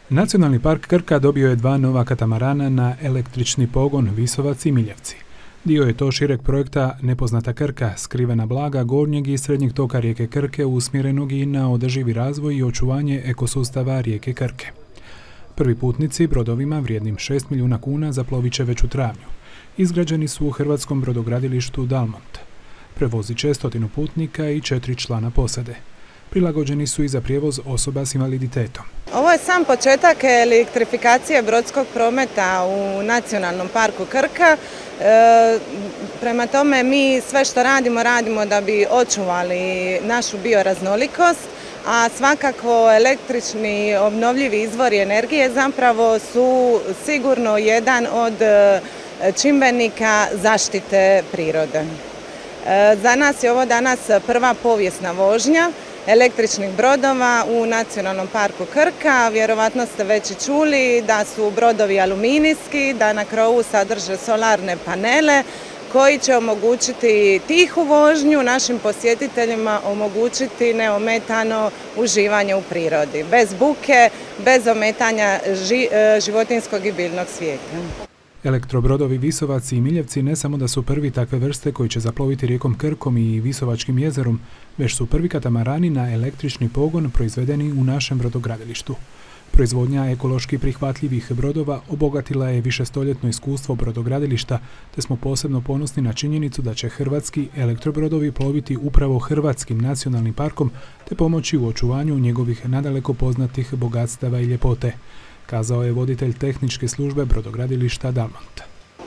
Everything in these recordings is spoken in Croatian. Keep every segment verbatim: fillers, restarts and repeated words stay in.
Nacionalni park Krka dobio je dva nova katamarana na električni pogon Visovac i Miljevci. Dio je to šireg projekta Nepoznata Krka, skrivena blaga gornjeg i srednjeg toka rijeke Krke usmjerenog i na održivi razvoj i očuvanje ekosustava rijeke Krke. Prvi putnici brodovima vrijednim šest milijuna kuna zaplovit će već u travnju. Izgrađeni su u hrvatskom brodogradilištu Dalmont. Prevozit će stotinu putnika i četiri člana posade. Prilagođeni su i za prijevoz osoba s invaliditetom. Ovo je sam početak elektrifikacije brodskog prometa u Nacionalnom parku Krka. E, prema tome mi sve što radimo, radimo da bi očuvali našu bioraznolikost, a svakako električni obnovljivi izvori energije zapravo su sigurno jedan od čimbenika zaštite prirode. E, za nas je ovo danas prva povijesna vožnja električnih brodova u Nacionalnom parku Krka. Vjerovatno ste već i čuli da su brodovi aluminijski, da na krovu sadrže solarne panele koji će omogućiti tihu vožnju našim posjetiteljima, omogućiti neometano uživanje u prirodi, bez buke, bez ometanja životinjskog i biljnog svijeta. Elektrobrodovi Visovac i Miljevci ne samo da su prvi takve vrste koji će zaploviti rijekom Krkom i Visovačkim jezerom, već su prvi katamarani na električni pogon proizvedeni u našem brodogradilištu. Proizvodnja ekološki prihvatljivih brodova obogatila je višestoljetno iskustvo brodogradilišta, te smo posebno ponosni na činjenicu da će hrvatski elektrobrodovi ploviti upravo Hrvatskim nacionalnim parkom te pomoći u očuvanju njegovih nadaleko poznatih bogatstava i ljepote, kazao je voditelj tehničke službe brodogradilišta Dalmont.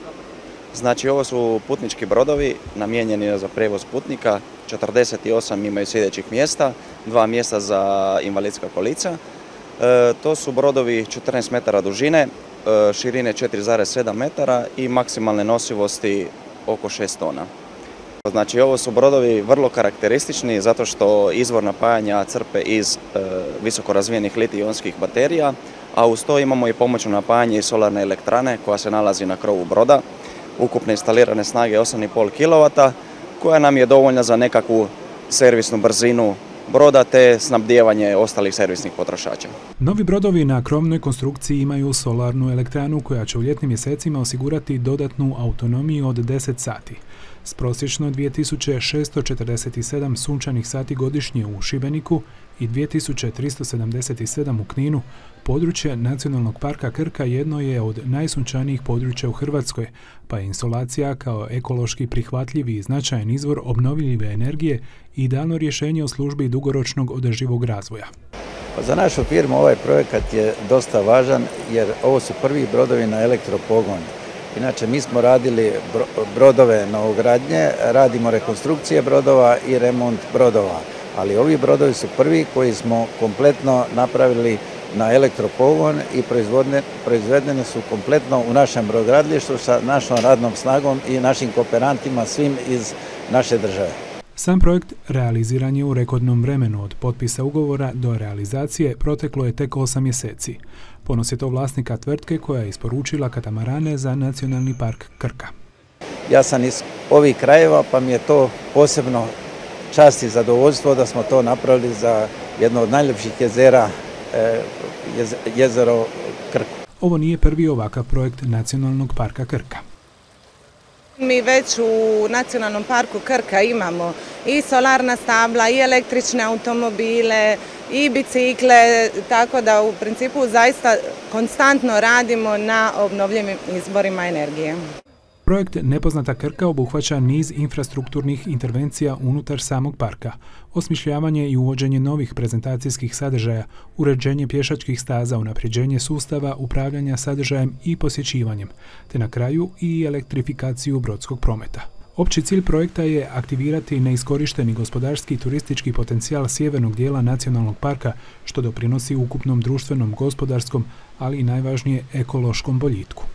Znači, ovo su putnički brodovi namijenjeni za prijevoz putnika, četrdeset osam imaju sjedećih mjesta, dva mjesta za invalidska kolica. E, to su brodovi četrnaest metara dužine, e, širine četiri zarez sedam metara i maksimalne nosivosti oko šest tona. Znači, ovo su brodovi vrlo karakteristični zato što izvor napajanja crpe iz e, visoko razvijenih litij-ionskih baterija, a uz to imamo i pomoćno napajanje iz solarne elektrane koja se nalazi na krovu broda, ukupne instalirane snage osam i pol kilovata, koja nam je dovoljna za nekakvu servisnu brzinu broda te snabdijevanje ostalih servisnih potrošača. Novi brodovi na krovnoj konstrukciji imaju solarnu elektranu koja će u ljetnim mjesecima osigurati dodatnu autonomiju od deset sati. S prosječno dvije tisuće šesto četrdeset sedam sunčanih sati godišnje u Šibeniku i dvije tisuće tristo sedamdeset sedam u Kninu, područje Nacionalnog parka Krka jedno je od najsunčanijih područja u Hrvatskoj, pa je instalacija kao ekološki prihvatljivi i značajan izvor obnovljive energije idealno rješenje u službi dugoročnog održivog razvoja. Za našu firmu ovaj projekat je dosta važan jer ovo su prvi brodovi na elektropogon. Inače, mi smo radili brodove novogradnje, radimo rekonstrukcije brodova i remont brodova, ali ovi brodovi su prvi koji smo kompletno napravili na elektropogon i proizvedeni su kompletno u našem brodogradilištu sa našom radnom snagom i našim kooperantima, svim iz naše države. Sam projekt realiziran je u rekordnom vremenu. Od potpisa ugovora do realizacije proteklo je tek osam mjeseci. Ponos je to vlasnika tvrtke koja je isporučila katamarane za Nacionalni park Krka. Ja sam iz ovih krajeva pa mi je to posebno čast i zadovoljstvo da smo to napravili za jedno od najljepših jezera, jezero Krku. Ovo nije prvi ovakav projekt Nacionalnog parka Krka. Mi već u Nacionalnom parku Krka imamo i solarna stabla, i električne automobile, i bicikle, tako da u principu zaista konstantno radimo na obnovljivim izvorima energije. Projekt Nepoznata Krka obuhvaća niz infrastrukturnih intervencija unutar samog parka, osmišljavanje i uvođenje novih prezentacijskih sadržaja, uređenje pješačkih staza, unapređenje sustava, upravljanja sadržajem i posjećivanjem, te na kraju i elektrifikaciju brodskog prometa. Opći cilj projekta je aktivirati neiskorišteni gospodarski i turistički potencijal sjevernog dijela Nacionalnog parka, što doprinosi ukupnom društvenom, gospodarskom, ali i najvažnije ekološkom boljitku.